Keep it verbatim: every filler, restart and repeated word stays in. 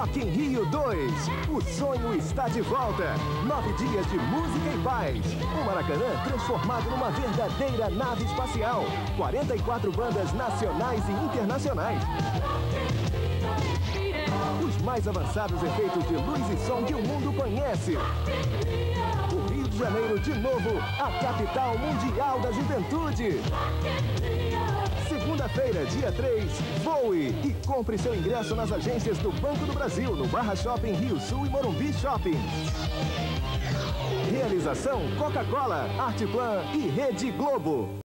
Rock in Rio dois. O sonho está de volta. Nove dias de música e paz. O Maracanã transformado numa verdadeira nave espacial. quarenta e quatro bandas nacionais e internacionais. Os mais avançados efeitos de luz e som que o mundo conhece. O Rio de Janeiro, de novo, a capital mundial da juventude. Segunda-feira, dia três, voe e compre seu ingresso nas agências do Banco do Brasil, no Barra Shopping, Rio Sul e Morumbi Shopping. Realização Coca-Cola, Arteplan e Rede Globo.